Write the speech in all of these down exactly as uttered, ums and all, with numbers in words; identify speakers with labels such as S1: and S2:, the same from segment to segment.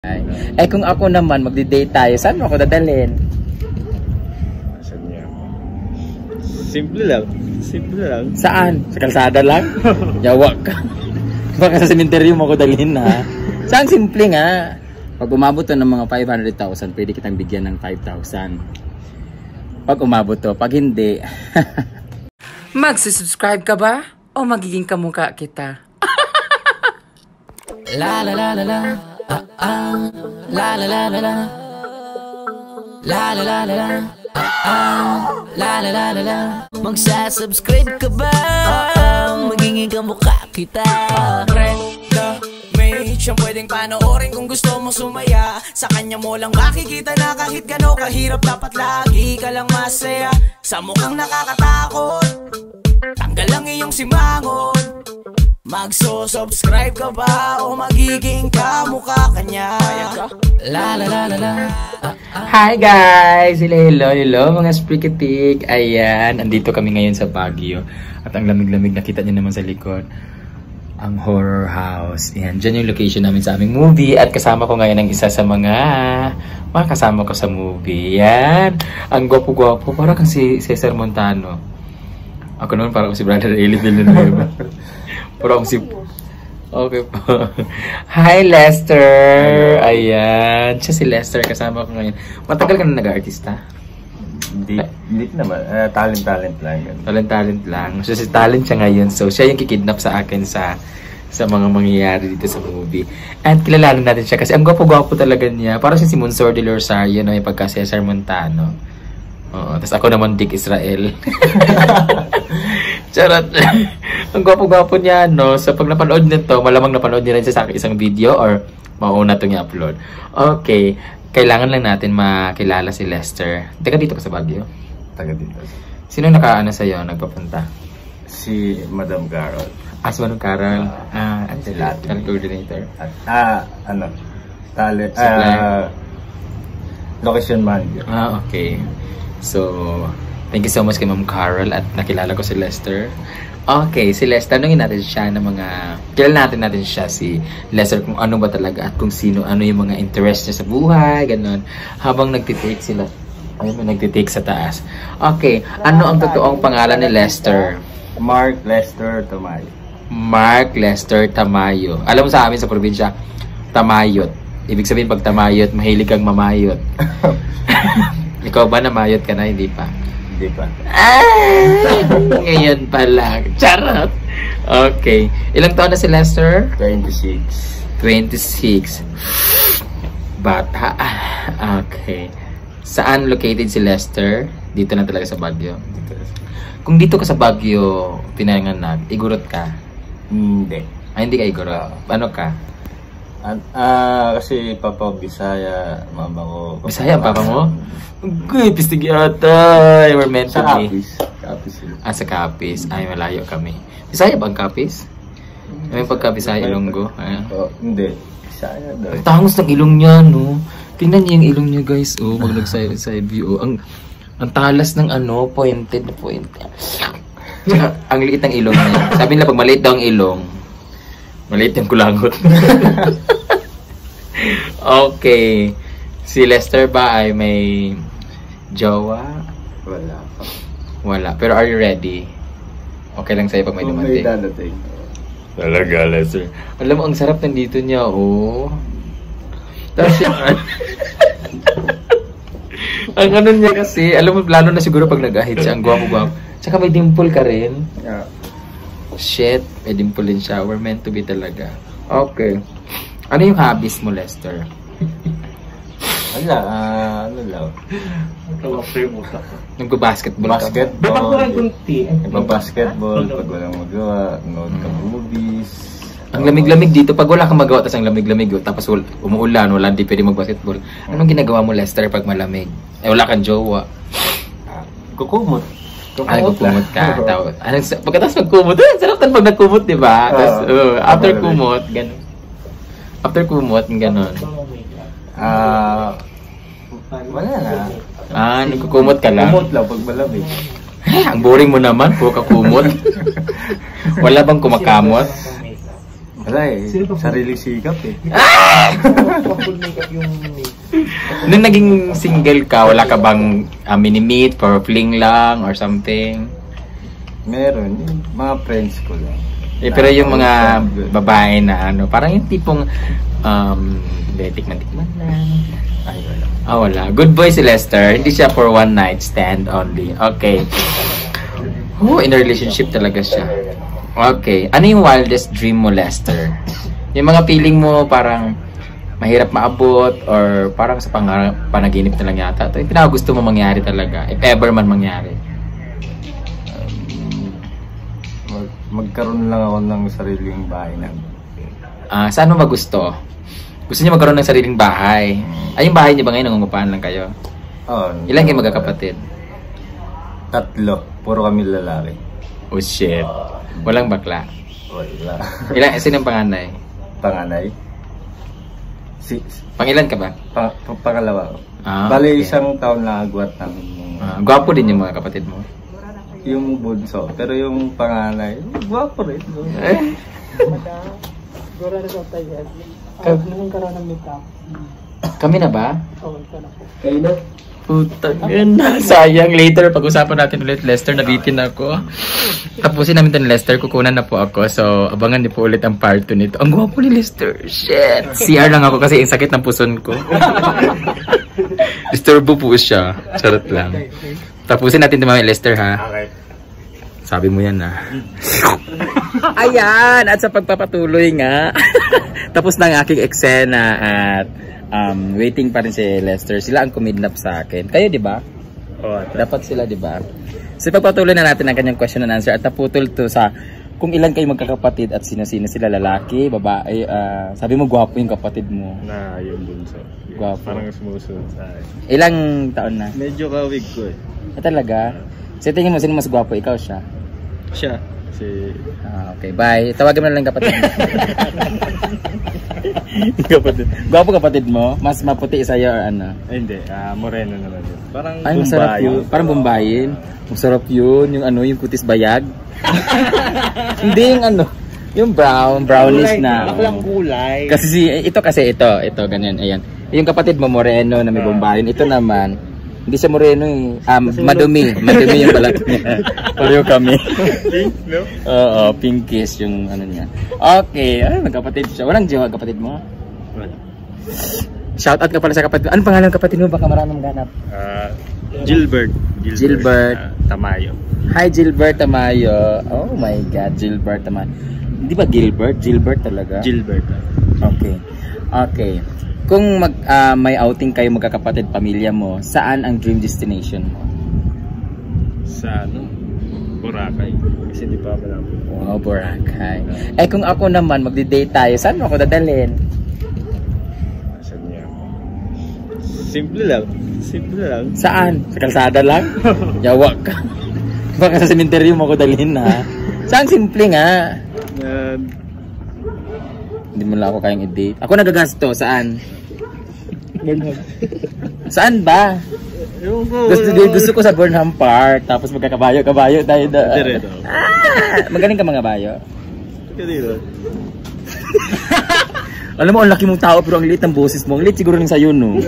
S1: Eh kung ako naman magdi-date tayo, saan mo ako dadalhin?
S2: Saan niya? Simple lang. Simple lang.
S1: Saan? Sa kalsada lang? Yawa ka. Baka sa sementeryo mo ako dalhin ha. Saan simple nga? Pag umabot to ng mga five hundred thousand, pwede kitang bigyan ng five thousand. Pag umabot to, pag hindi. Magsusubscribe ka ba? O magiging kamukha kita? La la la la la. Ah, ah. La la la la la. La la la la la. Ah, ah. La la la la la.
S3: Magsasubscribe ka ba? Magiging kamukha kita.
S4: Brenda Mage, siyang pwedeng panoorin kung gusto mo sumaya. Sa kanya mo lang makikita na kahit gano'n kahirap, dapat lagi ka lang masaya. Sa mukhang nakakatakot, tanggal lang iyong simangon. Magso-subscribe ka ba o magiging kamukha kanya?
S1: La la la la la. Hi guys! Hello, hello, hello mga sprikitik. Ayan, andito kami ngayon sa Baguio. At ang lamig-lamig, nakita niyo naman sa likod ang horror house. Ayan, dyan yung location namin sa aming movie. At kasama ko ngayon ang isa sa mga mga kasama ko sa movie. Ayan, ang gwapo-gwapo. Parang kang si Cesar Montano. Ako naman parang si Brenda Mage and I'm. Parang si... Okay po. Hi Lester! Ayan, siya si Lester. Kasama ko ngayon. Matagal ka na nag-artista?
S2: Hindi, hindi naman. Uh, talent-talent lang.
S1: Talent-talent lang. So, si talent siya ngayon. So, siya yung kikidnap sa akin sa sa mga mangyayari dito sa movie. And kilalanin natin siya kasi ang gwapo-gwapo talaga niya. Parang siya si Monsor de Rosario na may pagka Cesar Montano. Oo. Tapos ako naman Dick Israel. Charot. Ang gwapo-gwapo niya, no? So, pag napanood nito, malamang napanood niya rin siya sa akin isang video or mauna itong i-upload. Okay. Kailangan lang natin makilala si Lester. Teka, dito ka sa Baguio?
S2: Taga dito.
S1: Sino nakaano sa'yo, nagpapunta?
S2: Si Madam Carol.
S1: Ah, si Madam Carol. Ah, ano
S2: si
S1: sila? Talent coordinator.
S2: At, ah, ano? Talent, ah, location manager.
S1: Ah, okay. So, thank you so much kay Ma'am Carol at nakilala ko si Lester. Okay, si Lester, tanungin natin siya ng mga, kilala natin natin siya si Lester kung ano ba talaga at kung sino, ano yung mga interest niya sa buhay, ganon. Habang nagtitake sila, ayun, nagtitake sa taas. Okay, ano ang totoong pangalan ni Lester?
S2: Mark Lester Tamayo.
S1: Mark Lester Tamayo. Alam mo sa amin sa probinsya, Tamayot. Ibig sabihin pag Tamayot, mahilig kang mamayot. Ikaw ba namayot ka na? Hindi pa.
S2: Hindi pa.
S1: Ay! Ngayon pa lang. Charot! Okay. Ilang taon na si Lester?
S2: twenty-six.
S1: twenty-six. Bata. Okay. Saan located si Lester? Dito na talaga sa Baguio.
S2: Dito.
S1: Kung dito ka sa Baguio, pinanganak, igurot ka?
S2: Hindi.
S1: Ay, hindi ka igurot. Ano ka?
S2: Ah, uh, kasi Papa Bisaya, mama ko.
S1: Bisaya ang papa mo? Uy, pistig yata. We're meant to
S2: sa
S1: be.
S2: Capiz. Capiz.
S1: Ah, sa Capiz. Ay, malayo kami. Bisaya ba ang Capiz? May pagka-Bisaya, Ilonggo. Ah.
S2: Oh, hindi. Bisaya daw.
S1: Ang tangos ng ilong niya, no? Tingnan niyo yung ilong niya, guys. Oh, pag nag-side view. Oh. Ang, ang talas ng ano, pointed na pointed. Tsaka, ang liit ng ilong niya. Sabi nila, pag maliit daw ang ilong, maliit yung kulangot. Okay. Si Lester ba ay may jowa?
S2: Wala pa.
S1: Wala. Pero are you ready? Okay lang sa'yo pag may dumating?
S2: May dadating.
S1: Talaga, Lester. Alam mo, ang sarap nandito niya, oh. Tapos yung... ang ano niya kasi, alam mo, lalo na siguro pag nag-ahit siya, ang gwapo-gwapo. Tsaka may dimple ka rin.
S2: Yeah.
S1: Shit, may dimple din siya. We're meant to be talaga. Okay. Ano yung hobbies mo, Lester?
S2: Wala, ah, ano lang.
S1: Nagbabasketball ka?
S2: Basketball. Nagbabasketball. Pag walang magawa, nood ka movies.
S1: Ang lamig-lamig dito, pag wala kang magawa, tapos ang lamig-lamig, tapos umuulan, wala, di pwede mag-basketball. Anong ginagawa mo, Lester, pag malamig? Eh, wala kang jowa.
S2: Kukumot.
S1: Ay, kukumot ka. Tapos, pagkatapos magkumot, eh, sarap tan pag nagkumot, di ba? Tapos, uh, after kumot, gano'n. After kumot, gano'n.
S2: Ah, wala na.
S1: Ah, nagkukumot ka lang?
S2: Kumot lang pag malamig.
S1: Eh, ang boring mo naman, puro ka kumot. Wala bang kumakamot?
S2: Wala eh. Sariling sikap eh.
S5: Full makeup yung
S1: Nung naging single ka, wala ka bang uh, mini-meet for fling lang or something?
S2: Meron. Yung mga friends ko lang.
S1: Eh, pero yung mga babae na ano, parang yung tipong um, tikman-tikman lang. Ay, wala. Ah, wala. Good boy si Lester. Hindi siya for one night stand only. Okay. Oh, in a relationship talaga siya. Okay. Ano yung wildest dream mo, Lester? Yung mga feeling mo parang mahirap maabot or parang sa pang panaginip na lang yata. Ito yung pinakagusto mo mangyari talaga. If ever man mangyari.
S2: Um, mag magkaroon lang ako ng sariling bahay na.
S1: Ah, saan mo ba gusto? Gusto niyo magkaroon ng sariling bahay? Ay, yung bahay niyo ba ngayon nangungupahan lang kayo?
S2: Oh,
S1: Ilan kayo magkakapatid?
S2: Tatlo. Puro kami lalaki.
S1: Oh shit. Walang bakla.
S2: Wala.
S1: Ilan, sino ang panganay?
S2: Panganay. Si,
S1: Pangilan ka ba?
S2: pang, pang, pangalawa.
S1: Ah,
S2: Bale,
S1: okay.
S2: isang taon na agwat ng
S1: Ah, gwapo din yung mga kapatid mo.
S2: yung bunso. Pero yung panganay, gwapo rin.
S1: Eh?
S5: Gora na sa tayo. Nung karoon ng makeup.
S1: Kami na ba?
S5: Oo, ito na po.
S1: Kayo na? Putang ina. Sayang. Later, pag-usapan natin ulit, Lester. Nabitin ako. Tapusin namin ito ni Lester. Kukunan na po ako. So, abangan niyo po ulit ang part two nito. Ang gwapo ni Lester. Shit. C R lang ako kasi yung sakit ng puson ko. Disturbo po siya. Charot lang. Tapusin natin ito mga Lester, ha?
S2: Okay.
S1: Sabi mo yan, ha? Ayan! At sa pagpapatuloy nga, tapos na ang aking eksena at um, waiting pa rin si Lester. Sila ang kumidnap sa akin. Kayo, di ba?
S2: Oh,
S1: Dapat sila, di ba? So, pagpatuloy na natin ang kanyang question and answer at naputol to sa kung ilan kayo magkakapatid at sino-sino sila, lalaki, babae. Uh, sabi mo, gwapo yung kapatid mo.
S2: Na yung bunso.
S1: Gwapo.
S2: Parang sumusunod sa akin.
S1: Ilang taon na?
S2: Medyo kawig ko eh.
S1: Ah, talaga? So, tingin mo, sino mas gwapo? Ikaw siya?
S2: Siya. Si...
S1: Ah, okay, bye. Tawagan mo na lang kapatid mo. Kapatid. Gwapo kapatid mo? Mas maputi sa'yo or ano?
S2: Ay, hindi. Uh, moreno naman yun. Parang
S1: Ay, masarap yun. Parang Bombayin. Masarap yun. Yung ano, yung kutis bayag. Hindi yung ano, yung brown, brownish na.
S5: Baklang kulay.
S1: Kasi si, ito kasi ito, ito, ganyan, ayan. Yung kapatid mo, moreno na may Bombayin. Ito naman, hindi siya moreno eh. Um, madumi. Madumi yung balat niya. Pareho kami.
S2: Pink, no?
S1: Oo, pinkish yung ano niya. Okay, ay, magkapatid siya. Walang jowa kapatid mo?
S2: Wala.
S1: Shoutout ka pala sa kapatid mo. Anong pangalan ng kapatid mo? Baka maraming ganap.
S2: Uh, Gilbert.
S1: Gilbert. Gilbert.
S2: Uh, Tamayo.
S1: Hi, Gilbert Tamayo. Oh my God, Gilbert Tamayo. Di ba Gilbert? Gilbert talaga?
S2: Gilbert.
S1: Okay. Okay. Kung mag, uh, may outing kayo magkakapatid, pamilya mo, saan ang dream destination mo?
S2: Sa ano? Boracay. Kasi di pa malapit.
S1: Oh, Boracay. Eh kung ako naman, magdi-date tayo, saan mo ako dadalhin?
S2: Saan niya? Simple lang. Simple lang.
S1: Saan? Sa kalsada lang? Yawa ka. Baka sa sementeryo mo ako dalhin ha. Saan simple nga?
S2: Uh,
S1: Hindi mo lang ako kayang i-date. Ako nagagasto. Saan? Saan ba? Gusto, gusto ko sa Burnham Park. Tapos magkakabayo-kabayo tayo doon.
S2: Direto.
S1: Ah! Magaling ka mga bayo?
S2: Kanino?
S1: Alam mo, ang laki mong tao pero ang liit ng boses mo. Ang liit siguro rin sa'yo, no?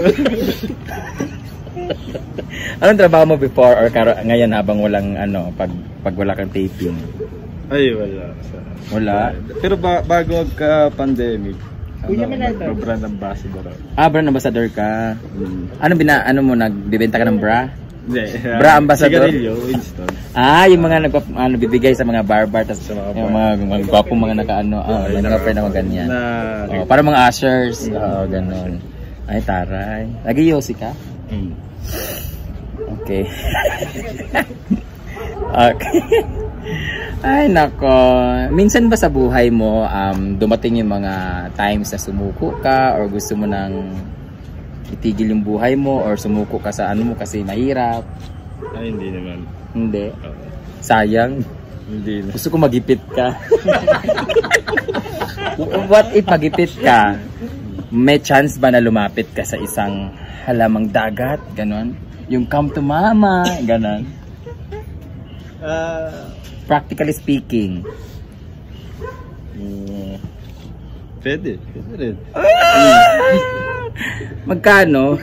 S1: Anong trabaho mo before or karo ngayon habang walang ano, pag, pag wala kang taping?
S2: Ay, wala.
S1: Wala?
S2: Pero ba bago magka-pandemic, ano, nag-brand ambassador ako.
S1: Ah, brand ambassador ka.
S2: Hmm.
S1: Ano bina, ano mo, nagbibenta ka ng bra?
S2: Hindi. Uh,
S1: Bra ambassador?
S2: Sigarilyo, Winston.
S1: Ah, yung mga nagpa, ano, bibigay sa mga bar-bar, tas
S2: Sa mga
S1: yung
S2: bar.
S1: mga, mga gwapong mga naka-ano, ah,
S2: Ay,
S1: nag-offer na mga ganyan.
S2: Na,
S1: Oh, para mga ushers, oh, ganun. Ay, taray. Nag-yosi ka?
S2: Hmm.
S1: Okay. Okay. Ay, nako. Minsan ba sa buhay mo, um, dumating yung mga times na sumuko ka or gusto mo nang itigil yung buhay mo or sumuko ka sa ano mo kasi mahirap?
S2: Ay, hindi naman.
S1: Hindi.
S2: Uh,
S1: Sayang.
S2: hindi na.
S1: Gusto ko magipit ka. What if magipit ka? May chance ba na lumapit ka sa isang halamang dagat? Ganon. Yung come to mama. Ganon.
S2: Uh,
S1: Practically speaking.
S2: mm, Pwede. Pwede rin.
S1: Magkano?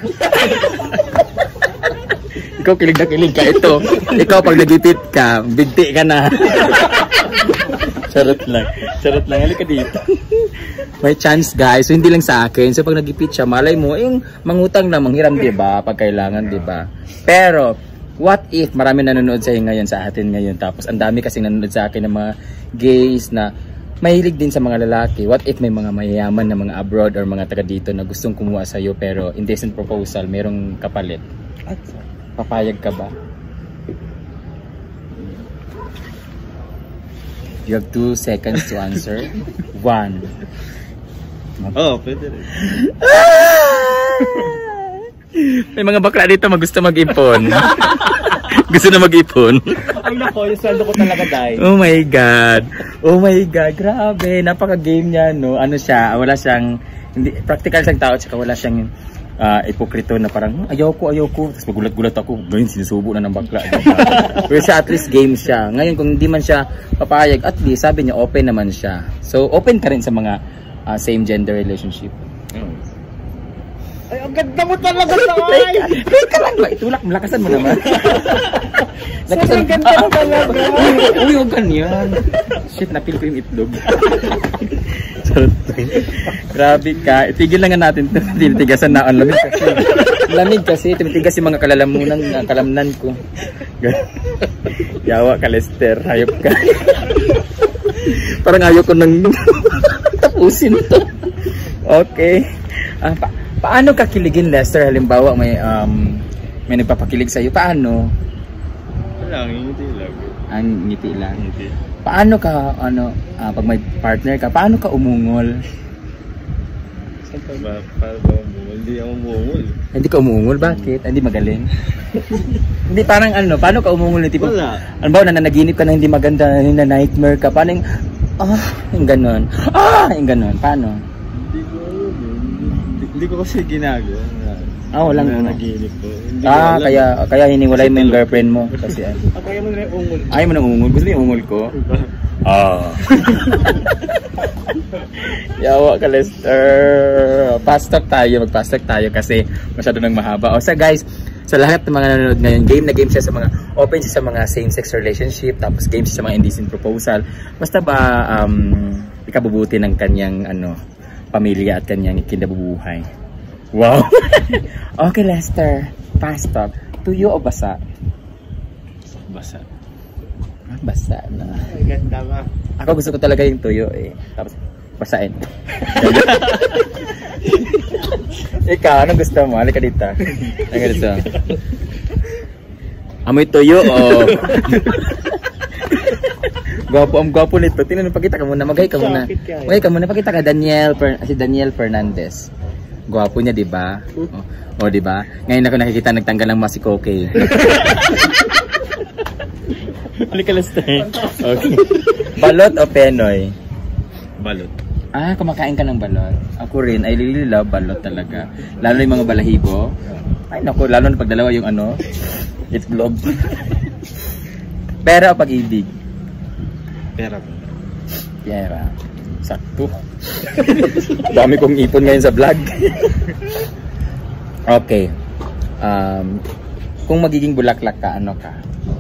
S1: Ikaw kilig na kilig ka. Ito. Ikaw pag nagipit ka, bigti ka na. Charot lang. Charot lang. Halika dito. May chance guys. So hindi lang sa akin. So pag nagipit siya, malay mo, yung mangutang na manghiram, diba? Pag kailangan, diba? Pero, what if marami nanonood sa ngayon sa atin ngayon. Tapos ang dami kasing nanonood sa akin ng mga gays na mahilig din sa mga lalaki. What if may mga mayayaman na mga abroad or mga taga dito na gustong kumuha sa'yo pero indecent proposal, merong kapalit? Papayag ka ba? You have two seconds to answer. One.
S2: Oo, oh, pwede rin.
S1: May mga bakla dito magusto mag-ipon. Gusto na mag-ipon.
S5: Ay nako, yung sweldo ko talaga dahil.
S1: Oh my God. Oh my God. Grabe. Napaka-game niya, no? Ano siya, wala siyang, hindi, practical siyang tao, tsaka wala siyang uh, ipokrito na parang, ayaw ko, ayaw ko. Tapos magulat-gulat ako. Ngayon, sinusubo na ng bakla. Pero siya, at least game siya. Ngayon, kung hindi man siya papayag, at least, sabi niya, open naman siya. So, open ka rin sa mga uh, same gender relationship. Mm.
S5: Ay, ang ganda mo talaga sa ay!
S1: Wait ka lang ba? Itulak, malakasan mo naman.
S5: Sobrang ganda mo talaga.
S1: Uy, huwag ganyan. Shit, napil ko yung itlog. Grabe ka. Itigil lang nga natin ito. Tinitigasan na ang lamig kasi. Lamig kasi. Tinitigas yung mga kalalamunan, kalamnan ko. Yawa ka, Lester. Hayop ka. Parang ayaw ko nang tapusin to. Okay. Ah, pa paano ka kiligin, Lester? Halimbawa may um may nagpapakilig sa iyo. Paano?
S2: Wala, ngiti lang.
S1: Ang ngiti lang.
S2: Ngiti.
S1: Paano ka ano uh, pag may partner ka, paano ka umungol?
S2: Ba, para ba umungol? Hindi ako umungol.
S1: Hindi ka umungol, bakit? Hindi magaling. Hindi parang ano, paano ka umungol tipo?
S2: Wala.
S1: Ano ba, nananaginip ka na hindi maganda, na nightmare ka, paano yung ah, yung ganon. Ah, yung ganon. Paano?
S2: Hindi ko Hindi ko kasi ginagawa.
S1: Ah, walang
S2: na naginip ko. Hindi
S1: ah,
S2: ko
S1: kaya kaya hiniwalay mo yung girlfriend mo kasi ano.
S5: Ako yung mga ungol.
S1: Ayaw mo nang ungol. Gusto mo yung ungol ko? Ah. Yawa ka, Lester. Fast talk tayo. Mag-fast talk tayo kasi masyado nang mahaba. O sa guys, sa lahat ng mga nanonood ngayon, game na game siya sa mga open siya sa mga same-sex relationship, tapos game siya sa mga indecent proposal. Basta ba um, ikabubuti ng kanyang ano pamilya at kanyang kinabubuhay. Wow! Okay, Lester. Fast talk. Tuyo o basa?
S2: Basa.
S1: Ah, basa na.
S5: Ay, ganda ba?
S1: Ako gusto ko talaga yung tuyo eh. Tapos, basain. Ikaw, anong gusto mo? Halika dito. Anong gusto? Amoy tuyo o... Gwapo, ang gwapo nito. Tingnan mo, pakita ka muna. Magay ka muna. Magay ka muna. Pakita ka, Daniel. Per, si Daniel Fernandez. Gwapo niya, di ba? O, oh, di ba? Ngayon ako nakikita nagtanggal ng masikoke. Halika, Lester. Okay. Balot o penoy?
S2: Balot.
S1: Ah, kumakain ka ng balot. Ako rin. I really love balot talaga. Lalo yung mga balahibo. Ay, naku. Lalo na pag dalawa yung ano. Itlog. Pera o pag-ibig?
S2: Pera po.
S1: Pera. Sakto. Dami kong ipon ngayon sa vlog. Okay. Um, kung magiging bulaklak ka, ano ka?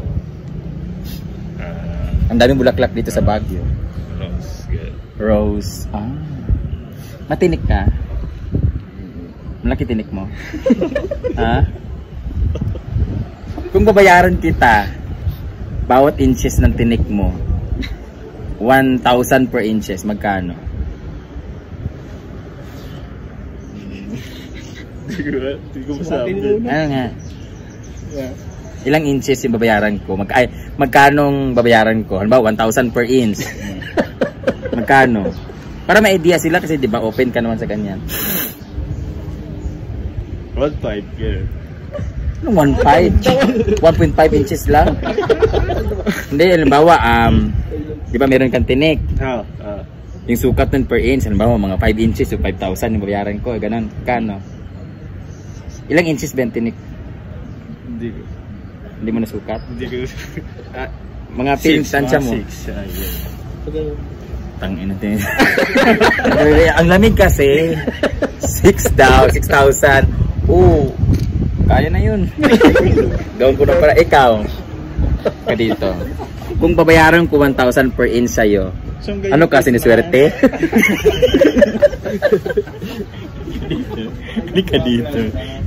S2: Uh,
S1: Ang daming bulaklak dito sa Baguio.
S2: Rose. Good.
S1: Rose. Ah. Matinik ka? Malaki tinik mo? Ha? Kung babayaran kita, bawat inches ng tinik mo, one thousand per inches, magkano?
S2: Hindi ko, hindi ko masabi.
S1: Ano nga? Ilang inches yung babayaran ko? Mag ay, magkanong babayaran ko? Halimbawa, one thousand per inch. Magkano? Para may idea sila kasi 'di ba open ka naman sa kanya.
S2: one point five girl.
S1: Anong one point five? one point five inches lang? Hindi, halimbawa, um, 'di ba meron kang tinik?
S2: Ah, ah.
S1: Yung sukat nun per inch, halimbawa mga five inches, so five thousand yung babayaran ko, ganun. Kano? Ilang inches ba yung tinik?
S2: Hindi ko.
S1: Hindi mo nasukat?
S2: Hindi ko. Ah,
S1: Mga pinstansya mo?
S2: six. Ah, yeah.
S1: Tangin natin. Ang lamig kasi. six daw, six thousand. Oo. Kaya na yun. Gawin ko na para ikaw. Ka dito. Kung babayaran ko one thousand per inch sa'yo, ano ka, siniswerte? Hindi ka dito.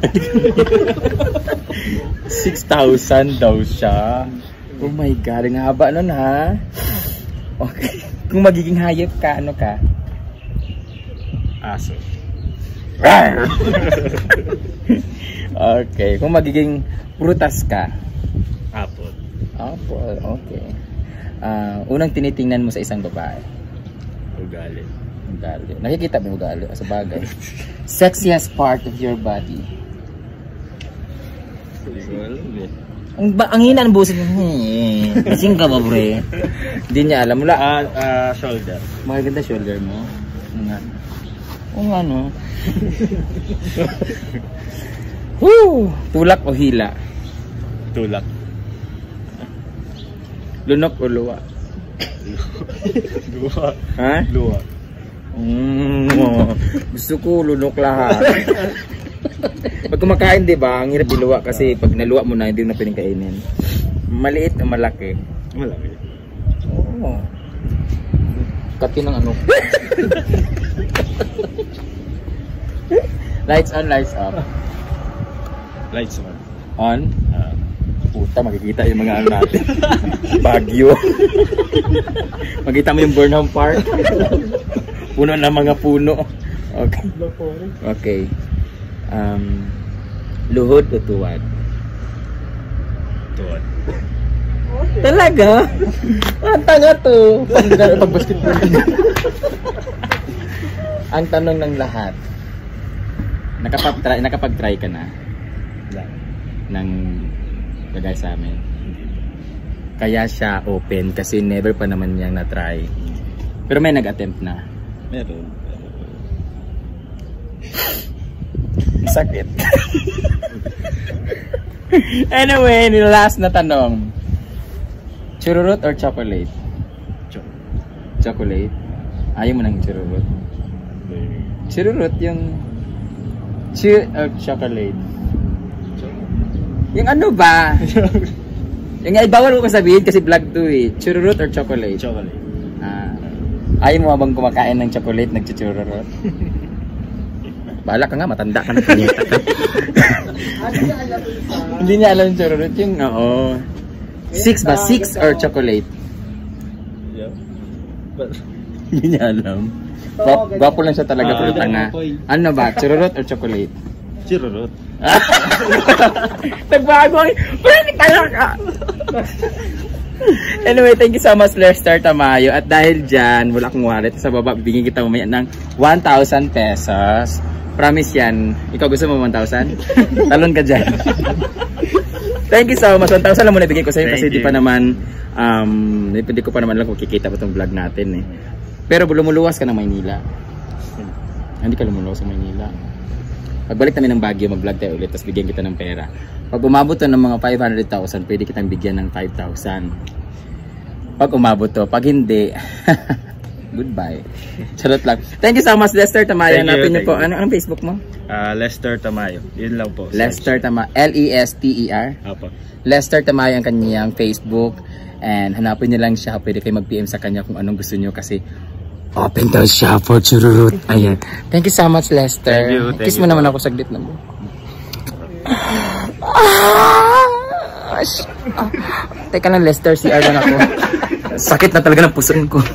S1: six thousand daw siya. Oh my God, ang haba nun ha. Okay. Kung magiging hayop ka, ano ka? Aso. Okay. Kung magiging prutas ka? Apple. Apple, okay. Uh, unang tinitingnan mo sa isang babae? Ugali. Ugali. Nakikita mo ugali sa bagay. Sexiest part of your body? Ang, ang hina ng busin mo. Hmm. Kasing ka ba, bre? Hindi niya alam. Mula, uh, uh, shoulder. Maganda shoulder mo. Nga. O nga, no? Woo! Tulak o hila? Tulak. Lunok o luwa? Luwa. Ha? Luwa. Mm, oh. Gusto ko lunok lahat. Pag kumakain, di ba, ang hirap iluwa kasi pag naluwa mo na, hindi mo na pwedeng kainin. Maliit o malaki? Malaki. Oo. Kati ng ano. Lights on, lights off. Lights on. On? Uh, puta, makikita yung mga ano natin. Baguio. Makita mo yung Burnham Park. Puno na mga puno. Okay. Okay. Um, luhod o tuwad? Tuwad. Talaga? Ang tanga to. Pag-basketball. Ang tanong ng lahat. Nakapag-try, nakapag-try ka na? Ng bagay sa amin. Kaya siya open kasi never pa naman niyang na-try. Pero may nag-attempt na. Meron. Sakit. Anyway, last na tanong. Chururut or chocolate? Ch chocolate? Ayaw mo ng chururut? Chururut yung chur or chocolate? Yung ano ba? Yung ay bawal ko sabihin kasi vlog to eh. Chururut or chocolate? Chocolate. Ah. Ayaw mo bang kumakain ng chocolate, nagchuchururut? Bahala ka nga, matanda ka na kanita ka. Hindi niya alam yung chururut yung, oo. Six ba? Six or chocolate? Yeah. But... Hindi niya alam. Gwapo lang siya talaga, pero tanga. Ano ba? Chururut or chocolate? Chururut. Nagbago ang... Pero tanga ka! Anyway, thank you so much, Lester Tamayo. At dahil dyan, wala akong wallet. Sa baba, bibigyan kita mamaya ng one thousand pesos. Promise yan. Ikaw gusto mo one thousand? Talon ka dyan. Thank you so much. one thousand lang muna bigay ko sa'yo kasi di pa naman, um, di ko pa naman lang kung kikita pa itong vlog natin eh. Pero lumuluwas ka ng Maynila. Hindi ka lumuluwas sa Maynila. Pagbalik namin ng Baguio, mag-vlog tayo ulit, tapos bigyan kita ng pera. Pag umabot to ng mga five hundred thousand, pwede kitang bigyan ng five thousand. Pag umabot to, pag hindi, goodbye. Charot lang. Thank you so much, Lester Tamayo. Hanapin niyo po. Ano ang Facebook mo? Uh, Lester Tamayo. Yun lang po. Lester Tamayo. L E S T E R. Apo. Lester Tamayo ang kanyang Facebook. And hanapin niyo lang siya. Pwede kayo mag-P M sa kanya kung anong gusto niyo kasi open daw siya for chururut. Ayan. Thank you so much, Lester. Thank you. Thank Kiss mo you. Naman ako saglit na mo. Ah, ah, teka lang, Lester. C R lang ako. Sakit na talaga ng puson ko.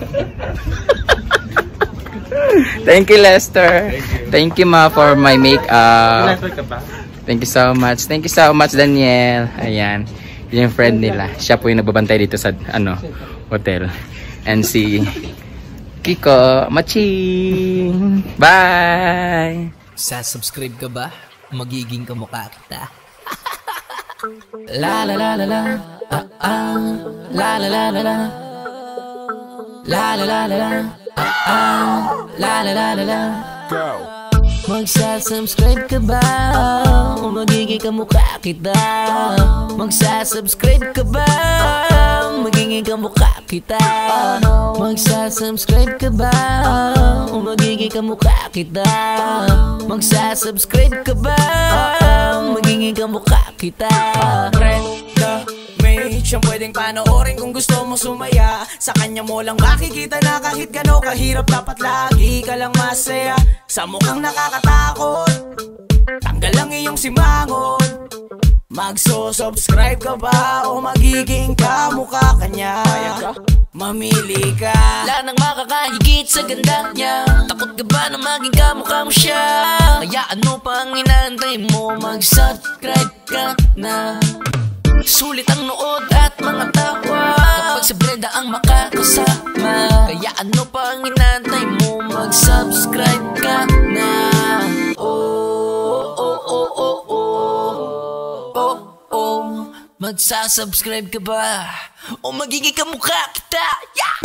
S1: Thank you, Lester. Thank you, Thank you ma, for my makeup. Thank you so much. Thank you so much, Daniel. Ayan. Yun yung friend nila. Siya po yung nagbabantay dito sa ano hotel. And si Kiko, Maching. Bye!
S3: Sa-subscribe ka ba? Magiging kamukha kita. La la la la la. Ah ah. La la la la la. La la la la la. Ah ah. La la la la la. Go. Magsa-subscribe ka ba? magiging kamukha kita. Magsasubscribe ka ba? Magiging kamukha kita. Magsasubscribe ka ba? Magiging kamukha kita. Magsasubscribe ka ba? Magiging kamukha kita.
S4: Brenda Mage, siyang pwedeng panoorin kung gusto mo sumaya. Sa kanya mo lang makikita na kahit gano'n kahirap, dapat lagi ka lang masaya. Sa mukhang nakakatakot, tanggal lang iyong simangot. Magso-subscribe ka ba o magiging kamukha kanya? Mamili ka.
S3: Wala nang makakahigit sa ganda niya. Takot ka ba na maging kamukha mo siya? Kaya ano pang inaantay mo? Mag-subscribe ka na. Sulit ang nood at mga tawa kapag si Brenda ang makakasama. Kaya ano pang inaantay mo? Mag-subscribe ka na. Oh, oh, oh, oh, oh. Oh, oh. Magsasubscribe ka ba? O magiging kamukha kita? Yeah!